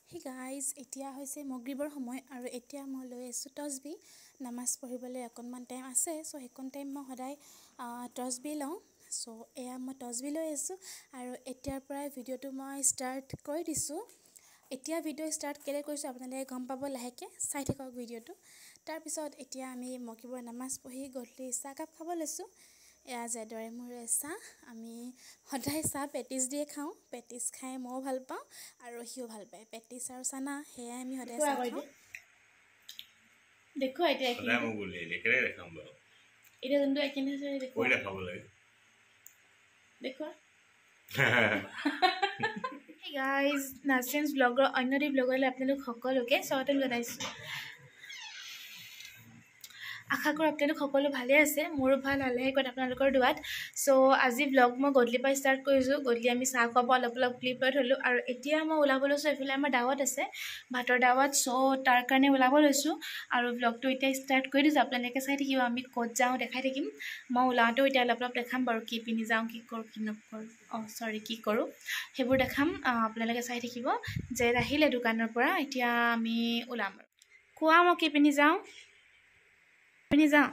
Hey guys, এতিয়া হৈছে মগৰিবৰ সময় আৰু এতিয়া মই লৈ আছোঁ তসবি নামাজ পঢ়িবলৈ অকণমান টাইম আছে সো সেইকণ টাইম মই সদায় তসবি লওঁ সো এয়া মই তসবি লৈ আছোঁ আৰু এতিয়াৰ পৰাই ভিডিঅ'টো মই ষ্টাৰ্ট কৰি দিছোঁ এতিয়া ভিডিঅ' ষ্টাৰ্ট কেলে কৰিছোঁ আপোনালোকে গম পাব লাহেকৈ চাই থাকক ভিডিঅ'টো তাৰপিছত এতিয়া আমি মগৰিবৰ নামাজ পঢ়ি গধূলি চাহকাপ খাব লৈছোঁ এয়া যেদৰে মোৰে চাহ আমি সদায় চাহ পেটিছ দিয়ে খাওঁ পেটিছ খাই ময়ো ভাল পাওঁ আৰু সিও ভাল পায় পেটিছ আৰু চানা সেয়াই আমি সদায় চাহ খাওঁ দেখো এতিয়া সদায় মই বলি দেখাই দেখাম বাৰু এতিয়া যোনটো একেনে আছে দেখো কৈ দেখাব লাগে দেখো Hey guys, nasrin'svlogs অন্য দি ব্লগলৈ আপোনালোক সকলোকে স্বাগতম জনাইছোঁ আশা কৰোঁ আপোনালোক সকলো ভালে আছে মোৰো ভাল আল্লাহে কত আপোনালোকৰ দুৱাত সো আজি ব্লগ মই গধূলি পৰা ষ্টাৰ্ট কৰিছোঁ গধূলি আমি চাহ খোৱাব অলপ ক্লিপ লৈ থ'লোঁ আৰু এতিয়া মই ওলাব লৈছোঁ এইফালে আমাৰ দাৱাত আছে ভাতৰ দাৱাত সো তাৰ কাৰণে ওলাব লৈছোঁ আৰু ব্লগটো এতিয়া ষ্টাৰ্ট কৰি দিছোঁ আপোনালোকে চাই থাকিব আমি ক'ত যাওঁ দেখাই থাকিম মই ওলাওঁতেও এতিয়া অলপ দেখাম বাৰু কি পিন্ধি যাওঁ কি কৰোঁ কি নকৰোঁ কি কৰোঁ সেইবোৰ দেখাম আপোনালোকে চাই থাকিব যে আহিলে দোকানৰ পৰা এতিয়া আমি ওলাম আৰু কোৱা মই কি পিন্ধি যাওঁ পিন্ধি যাওঁ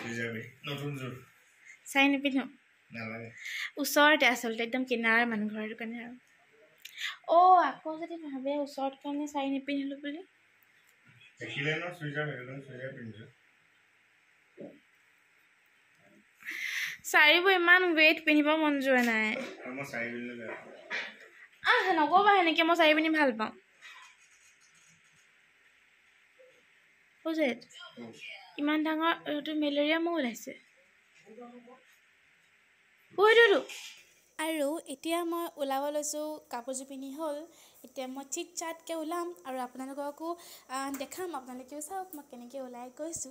চাই নিপিন্ধো ওচৰতে আচলতে একদম কিনাৰৰ মানুহ ঘৰৰ কাৰণে আৰু আকৌ যদি ভাবে ওচৰত কাৰণে চাই নিপিন্ধিলোঁ বুলি চাৰিবোৰ ইমান ৱেইট পিন্ধিব মন যোৱা নাই নক'বা সেনেকৈ মই চাৰি পিন্ধি ভাল পাওঁ ইমান ডাঙৰ এইটো মেলেৰিয়া মহ ওলাইছে আৰু এতিয়া মই ওলাব লৈছোঁ কাপোৰযোৰ পিন্ধি হ'ল এতিয়া মই চিট চাটকৈ ওলাম আৰু আপোনালোককো দেখাম আপোনালোকেও চাওক মই কেনেকৈ ওলাই গৈছোঁ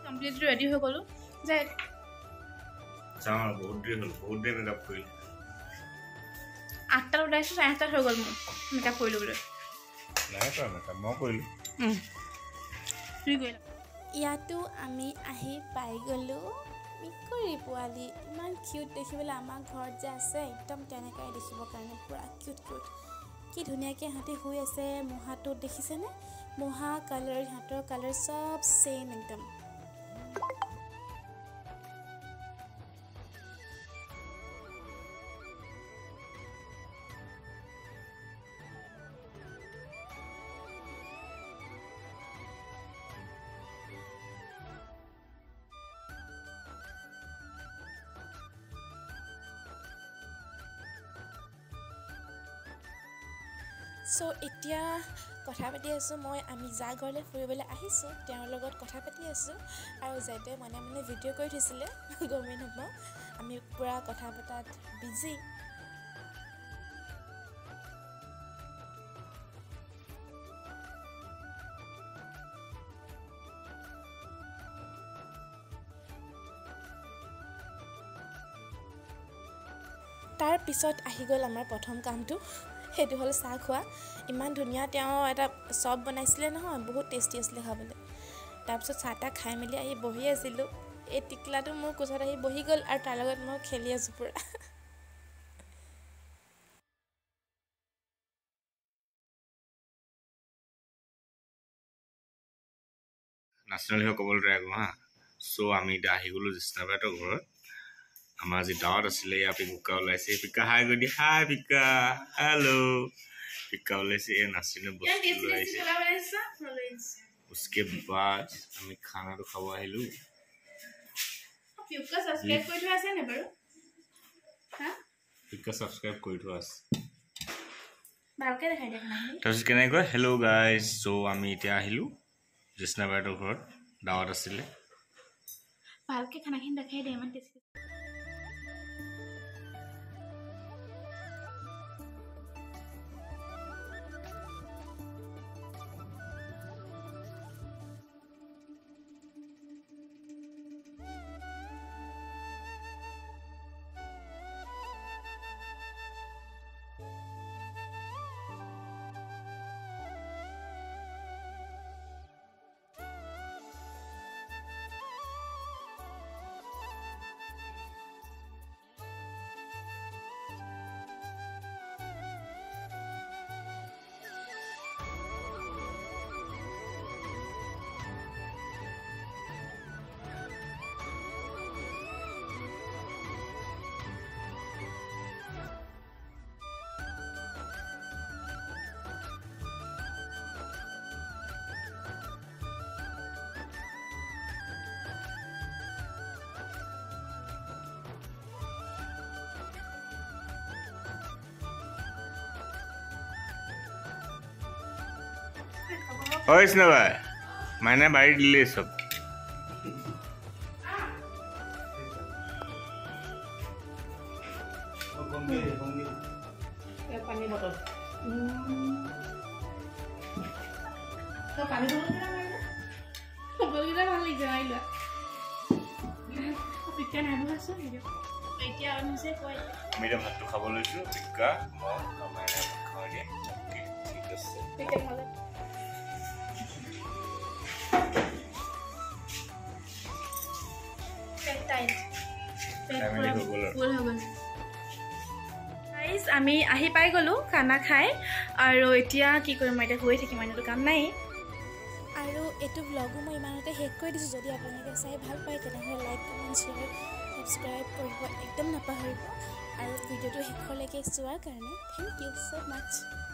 কমপ্লিটলি ৰেডি হৈ গ'লো যে চাওঁ বহুত দেৰি মেকআপ কৰিলোঁ 8টাত ওলাইছোঁ 8:30 হৈ গ'ল মোৰ মেকআপ কৰিলোঁ বোলে নাই কৰা মেকআপ মই কৰিলোঁ ইয়াতো আমি আহি পাই গ'লোঁ মিকুৰী পোৱালি ইমান কিউট দেখিবলৈ আমাৰ ঘৰত যে আছে একদম তেনেকুৱাই দেখিবৰ কাৰণে পুৰা কিউট কি ধুনীয়াকৈ সিহঁতি শুই আছে মহাটোত দেখিছেনে মহা কালাৰ সিহঁতৰ কালাৰ চব ছেইম একদম সো এতিয়া কথা পাতি আছোঁ আমি যা ঘৰলৈ ফুৰিবলৈ আহিছোঁ তেওঁৰ লগত কথা পাতি আছোঁ আৰু যাতে মনে ভিডিঅ' কৰি থৈছিলে গমেই নাপাওঁ আমি পুৰা কথা পতাত বিজি তাৰ পিছত আহি গ'ল আমাৰ প্ৰথম কামটো সেইটো হ'ল চাহ খোৱা ইমান ধুনীয়া তেওঁ এটা চপ বনাইছিলে নহয় বহুত টেষ্টি আছিলে খাবলৈ তাৰপিছত চাহটা খাই মেলি আহি বহি আছিলোঁ এই টিকলাটো মোৰ কোচত আহি বহি গ'ল আৰু তাৰ লগত মই খেলি আছোঁ পুৰা নাচনী ক'বলৈ ট্ৰাই কৰোঁ হা চ' আমি এতিয়া আহি গ'লোঁ জ্যোৎস্নাবাইহঁতৰ ঘৰত আমাৰ আজি দাৱাত আছিলে ইয়াৰ পিকা ওলাইছে পিকা হাই কৰি দিয়ে হাই পিকা হেল্ল' পিকা ওলাইছে এই নাচনী বস্তু লৈ আহিছে उसके बाद আমি খানাটো খাব আহিলোঁ পিকা ছাবস্ক্ৰাইব কৰি থোৱা আছে নে বাৰু পিকা ছাবস্ক্ৰাইব কৰি থোৱা আছে ভালকৈ দেখাই দিয়া তাৰপিছত কেনেকৈ হেল্ল' গাইজ চ' আমি এতিয়া আহিলোঁ জ্যোৎস্নাবাইহঁতৰ ঘৰত দাৱাত আছিলে ভালকৈ খানাখিনি দেখাই দিয়ে ইমান টেষ্টি হৈছে না ভাই মাইনা বাড়ি দিলে সব পানী বটল তো পানী বটল ভাল লাগিছে আহিলা পিকা নাইব আছো এতিয়া অনুসে কয় আমি এতিয়া ভাতটো খাব লৈছোঁ পিকা মই মাইনা খাওঁ দিয়া ঠিক আছে পিকা ভালে আমি আহি পাই গ'লোঁ খানা খাই আৰু এতিয়া কি কৰিম মই এতিয়া হৈ থাকিম মানুহটো কাম নাই আৰু এইটো ব্লগো মই ইমানতে শেষ কৰি দিছোঁ যদি আপোনালোকে চাই ভাল পায় তেনেহ'লে লাইক কমেণ্ট শ্বেয়াৰ ছাবস্ক্ৰাইব কৰিব একদম নাপাহৰিব আৰু ভিডিঅ'টো শেষলৈকে চোৱাৰ কাৰণে থেংক ইউ ছ' মাছ